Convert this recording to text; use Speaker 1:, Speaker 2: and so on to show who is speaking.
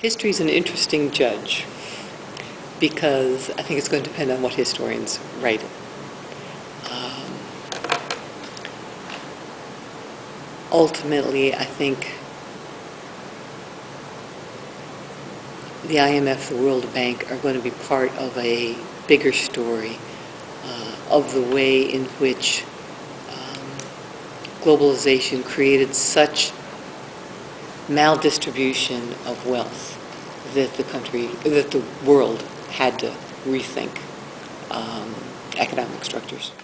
Speaker 1: History is an interesting judge because I think it's going to depend on what historians write it. Ultimately, I think the IMF, the World Bank are going to be part of a bigger story of the way in which globalization created such maldistribution of wealth that the world had to rethink economic structures.